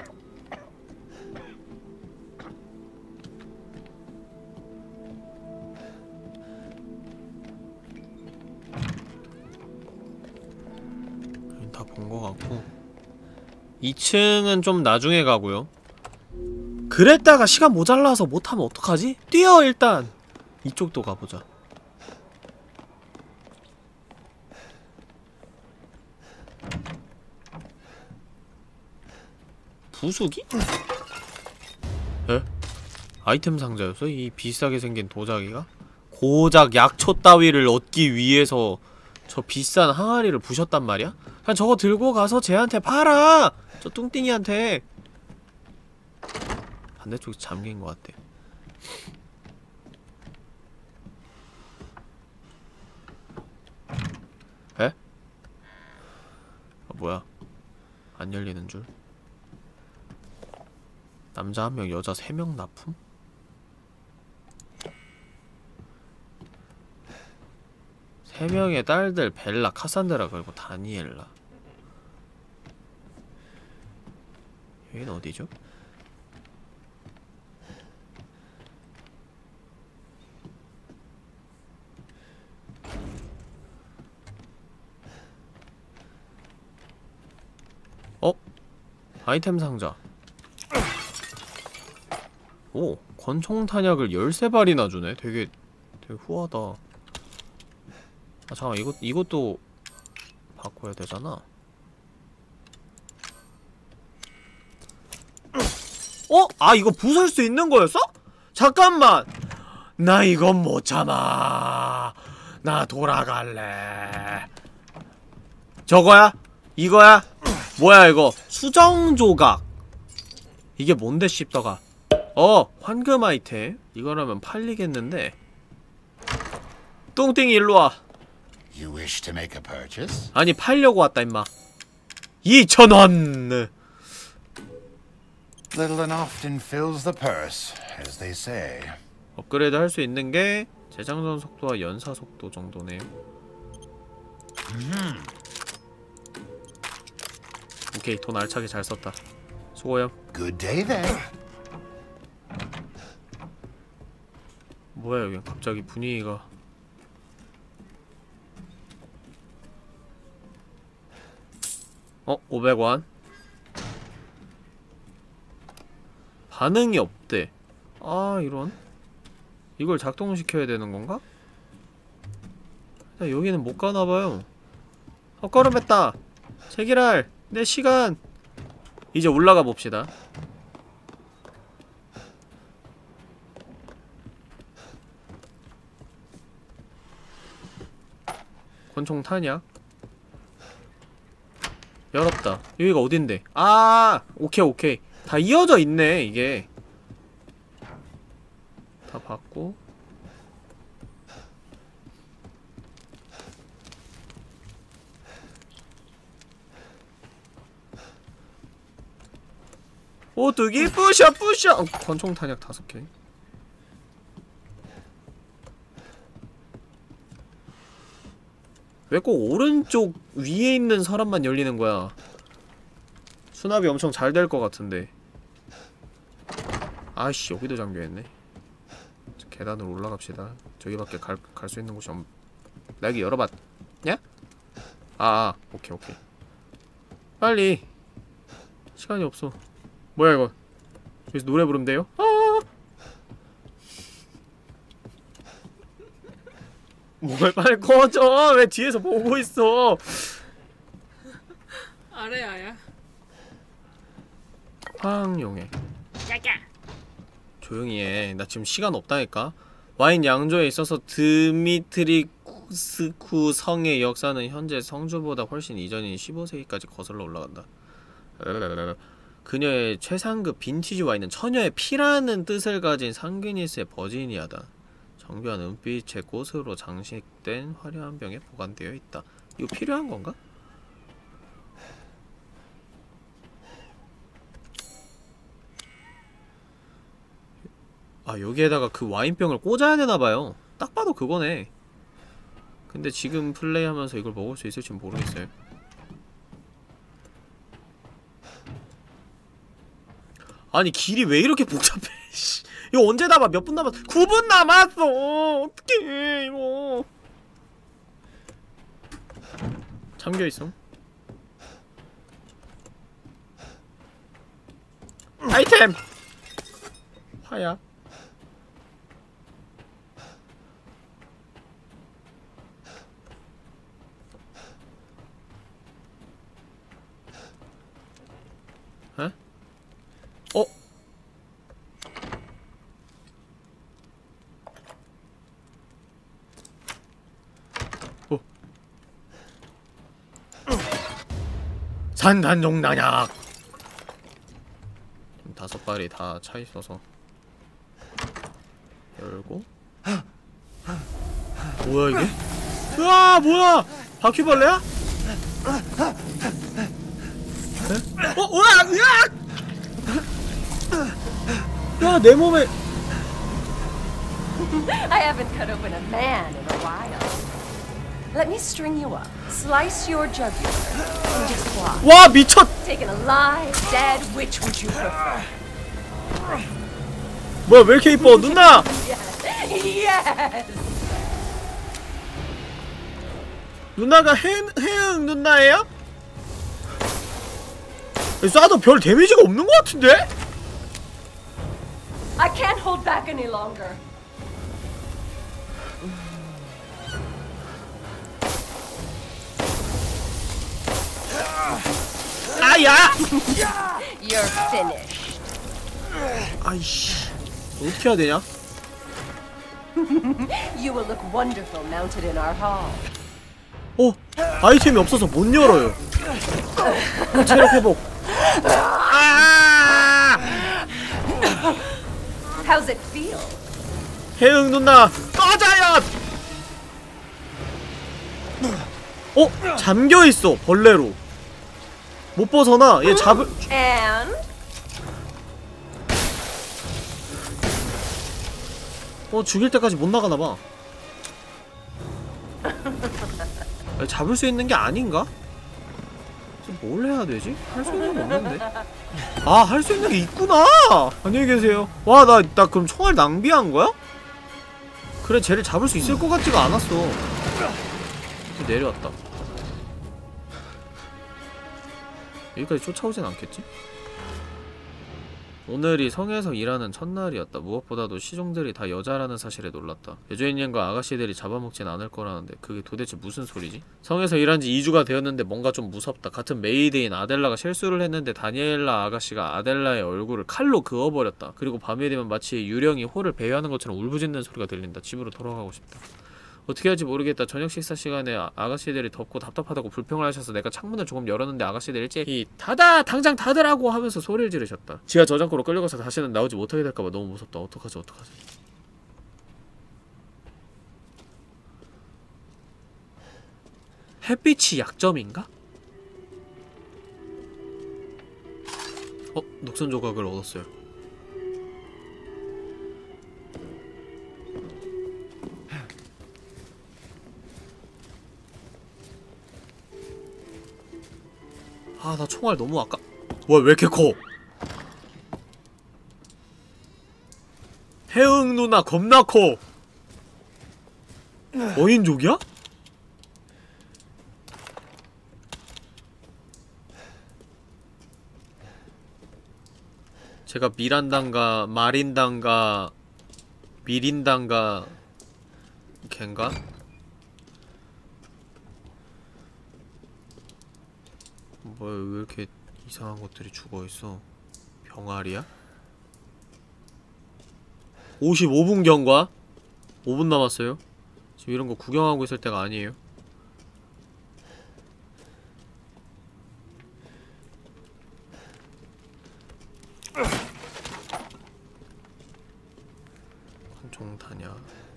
다 본 거 같고 이 층은 좀 나중에 가고요. 그랬다가 시간 모자라서 못하면 어떡하지? 뛰어 일단! 이쪽도 가보자. 부수기? 에? 아이템 상자였어? 이 비싸게 생긴 도자기가? 고작 약초 따위를 얻기 위해서 저 비싼 항아리를 부셨단 말이야? 그냥 저거 들고 가서 쟤한테 팔아! 저 뚱띵이한테! 반대쪽이 잠긴 것 같아. 에? 아, 뭐야? 안 열리는 줄? 남자 한 명, 여자 세 명 납품? 세 명의 딸들 벨라, 카산드라, 그리고 다니엘라. 여긴 어디죠? 어? 아이템 상자. 오, 권총 탄약을 열세 발이나 주네. 되게 되게 후하다. 아 잠깐만, 이것, 이것도 바꿔야 되잖아. 어? 아 이거 부술 수 있는 거였어? 잠깐만! 나 이건 못 참아. 나 돌아갈래. 저거야? 이거야? 뭐야 이거? 수정 조각. 이게 뭔데 씹더가. 어! 황금 아이템. 이거라면 팔리겠는데. 뚱띵이 일로와. You wish to make a purchase? 아니 팔려고 왔다 임마. 이천 원! Little and often fills the purse, as they say. 업그레이드 할 수 있는 게 재장전 속도와 연사 속도 정도네요. 음. 오케이, 돈 알차게 잘 썼다. 수고요. Good day then. 뭐야 여기 갑자기 분위기가. 어? 오백 원? 반응이 없대. 아 이런. 이걸 작동시켜야 되는 건가? 일단 여기는 못 가나봐요. 헛걸음했다. 제기랄 내 시간. 이제 올라가 봅시다. 권총 탄약 열었다. 여기가 어딘데? 아 오케이 오케이. 다 이어져 있네 이게. 다 받고. 오뚜기 뿌셔 뿌셔. 어, 권총 탄약 다섯 개. 왜 꼭 오른쪽 위에 있는 사람만 열리는 거야? 수납이 엄청 잘 될 것 같은데. 아이씨, 여기도 잠겨있네. 계단으로 올라갑시다. 저기밖에 갈, 갈 수 있는 곳이 없... 나 여기 열어봤냐? 아, 아, 오케이, 오케이. 빨리. 시간이 없어. 뭐야, 이거. 여기서 노래 부르면 돼요? 아! 뭘 빨리 꺼져! 왜 뒤에서 보고 있어! 아래야야. 황용해. 조용히 해. 나 지금 시간 없다니까. 와인 양조에 있어서 드미트리쿠스쿠 성의 역사는 현재 성주보다 훨씬 이전인 십오 세기까지 거슬러 올라간다. 그녀의 최상급 빈티지 와인은 처녀의 피라는 뜻을 가진 상기니스의 버지니아다. 정교한 은빛의 꽃으로 장식된 화려한 병에 보관되어 있다. 이거 필요한 건가? 아, 여기에다가 그 와인병을 꽂아야 되나봐요. 딱 봐도 그거네. 근데 지금 플레이하면서 이걸 먹을 수 있을지 모르겠어요. 아니, 길이 왜 이렇게 복잡해. 이거 언제 남아? 몇 분 남았어? 구 분 남았어! 어떡해, 이거. 잠겨있어. 아이템! 화야. 에? 어? 어? 산산종단약! 다섯 발이 다 차있어서 열고. 뭐야 이게? 으아, 뭐야! 바퀴벌레야? 에? 어, 으악! 으악! 야, 내 몸에. I haven't cut open a man in a while. Let me string you up, slice your jugular, and just watch. 와, 미쳤! Taken alive, dead, which would you prefer? 뭐야, 왜 이렇게 이뻐? 누나! Yes! 누나가 해, 해응 누나예요? 쏴도 별 데미지가 없는 것 같은데? I can't hold back any longer. 아야! You're finished. 아이씨, 어떻게 해야 되냐? You will look wonderful mounted in our hall. 어, 아이템이 없어서 못 열어요. 체력 회복. 아! How's it feel? 해응 누나, 꺼져요! 어, 잠겨 있어 벌레로. 못 벗어나. 얘 잡을. And 어, 죽일 때까지 못 나가나봐. 잡을 수 있는 게 아닌가? 뭘 해야 되지? 할 수 있는 게 없는데? 아, 할 수 있는 게 있구나! 안녕히 계세요. 와, 나, 나 그럼 총알 낭비한 거야? 그래, 쟤를 잡을 수 있을 것 같지가 않았어. 내려왔다. 여기까지 쫓아오진 않겠지? 오늘이 성에서 일하는 첫날이었다. 무엇보다도 시종들이 다 여자라는 사실에 놀랐다. 여주인님과 아가씨들이 잡아먹진 않을 거라는데 그게 도대체 무슨 소리지? 성에서 일한 지 이 주가 되었는데 뭔가 좀 무섭다. 같은 메이드인 아델라가 실수를 했는데 다니엘라 아가씨가 아델라의 얼굴을 칼로 그어버렸다. 그리고 밤이 되면 마치 유령이 호를 배회하는 것처럼 울부짖는 소리가 들린다. 집으로 돌아가고 싶다. 어떻게 할지 모르겠다. 저녁 식사 시간에 아, 아가씨들이 덥고 답답하다고 불평을 하셔서 내가 창문을 조금 열었는데 아가씨들이 일찍 닫아! 당장 닫으라고 하면서 소리를 지르셨다. 지하 저장고로 끌려가서 다시는 나오지 못하게 될까봐 너무 무섭다. 어떡하지 어떡하지. 햇빛이 약점인가? 어? 녹슨 조각을 얻었어요. 아, 나 총알 너무 아까. 뭐야 왜 이렇게 커? 해응 누나 겁나 커. 어인족이야? 제가 미란단가 마린단가 미린단가 걘가? 뭐야 왜 이렇게 이상한 것들이 죽어있어? 병아리야? 오십오 분 경과? 오 분 남았어요? 지금 이런거 구경하고 있을 때가 아니에요. 한총 타냐?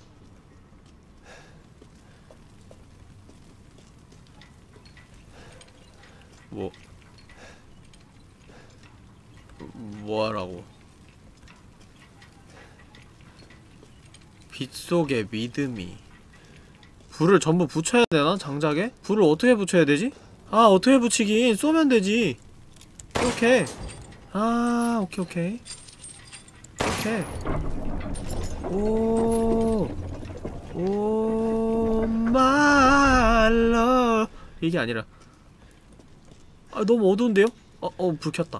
뭐 뭐하라고? 빛 속의 믿음이. 불을 전부 붙여야 되나? 장작에? 불을 어떻게 붙여야 되지? 아 어떻게 붙이긴 쏘면 되지. 이렇게. 아 오케이 오케이 오케이. 오 오 말러 이게 아니라. 아 너무 어두운데요? 어 어 불 켰다.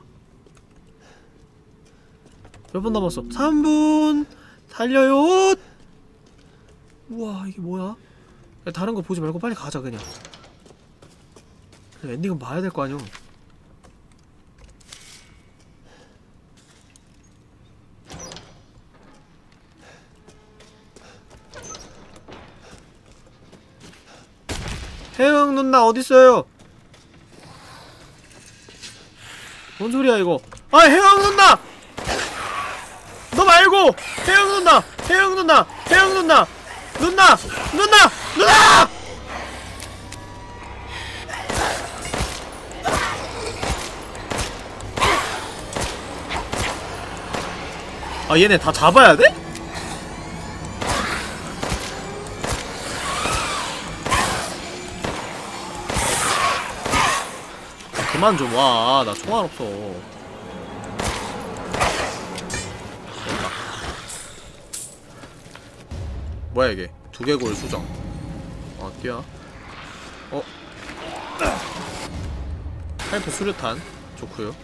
몇 분 남았어? 삼 분! 달려요! 우와 이게 뭐야? 야, 다른 거 보지 말고 빨리 가자 그냥. 그냥 엔딩은 봐야 될 거 아니오. 혜영 누나 어딨어요? 뭔 소리야 이거? 아 혜영 누나! 너 말고! 혜영 누나! 혜영 누나! 혜영 누나! 누나! 누나! 누나! 아 얘네 다 잡아야 돼? 아, 그만 좀 와. 나 총알 없어. 뭐야 이게? 두개골 수정. 어 뛰어. 어? 하이퍼 수류탄 좋구요.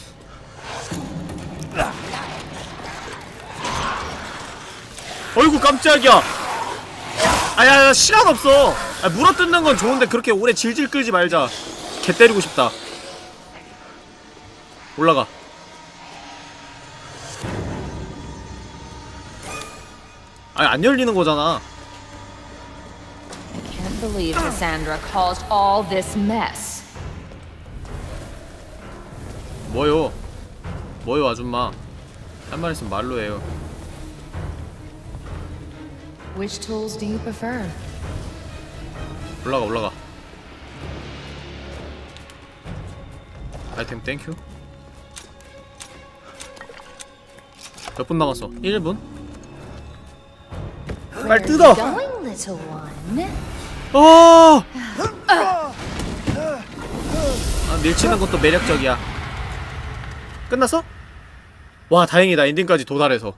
어이구 깜짝이야. 아야 시간 없어. 아, 물어뜯는 건 좋은데 그렇게 오래 질질 끌지 말자. 개 때리고 싶다. 올라가. 아니 안 열리는 거잖아. I can't believe Cassandra caused all this mess. 뭐요? 뭐요 아줌마? 한 말 있으면 말로 해요. Which tools do you prefer? 올라가 올라가. 아이템 땡큐. 몇 분 남았어? 일 분? 빨리 뜯어! 어! 아, 밀치는 것도 매력적이야. 끝났어? 와 다행이다. 엔딩까지 도달해서.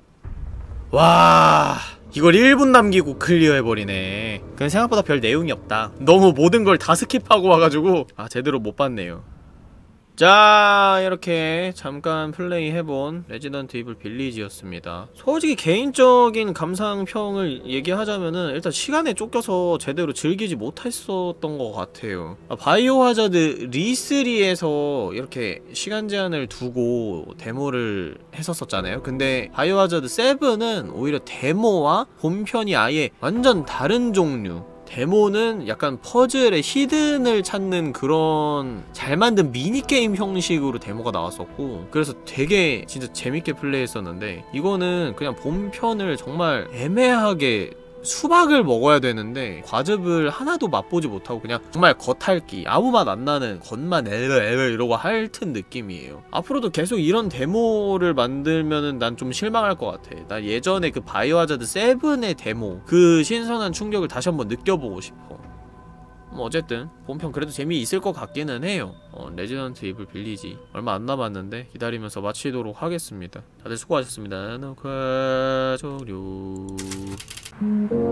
와 이걸 일 분 남기고 클리어해버리네. 그냥 생각보다 별 내용이 없다. 너무 모든 걸 다 스킵하고 와가지고 아 제대로 못 봤네요. 자 이렇게 잠깐 플레이해본 레지던트 이블 빌리지였습니다. 솔직히 개인적인 감상평을 얘기하자면은 일단 시간에 쫓겨서 제대로 즐기지 못했었던 것 같아요. 바이오 하자드 리쓰리에서 이렇게 시간 제한을 두고 데모를 했었었잖아요. 근데 바이오 하자드 세븐은 오히려 데모와 본편이 아예 완전 다른 종류. 데모는 약간 퍼즐의 히든을 찾는 그런 잘 만든 미니게임 형식으로 데모가 나왔었고 그래서 되게 진짜 재밌게 플레이했었는데 이거는 그냥 본편을 정말 애매하게 수박을 먹어야 되는데 과즙을 하나도 맛보지 못하고 그냥 정말 겉핥기 아무 맛 안 나는 겉만 에르 에르 이러고 핥은 느낌이에요. 앞으로도 계속 이런 데모를 만들면은 난 좀 실망할 것 같아. 나 예전에 그 바이오하자드 세븐의 데모 그 신선한 충격을 다시 한번 느껴보고 싶어. 뭐 어쨌든 본편 그래도 재미있을 것 같기는 해요. 어, 레지던트 이블 빌리지 얼마 안 남았는데 기다리면서 마치도록 하겠습니다. 다들 수고하셨습니다. 녹화 종료.